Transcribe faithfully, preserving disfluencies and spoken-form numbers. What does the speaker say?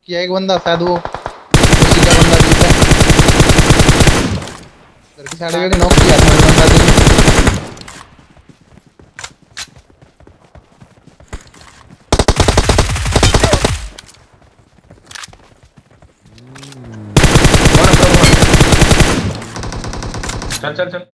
किया एक बंदा, शायद वो उसी का बंदा भी था। घर की साइड में नॉक किया था बंदा तो। कौन है? कौन है? चल चल चल।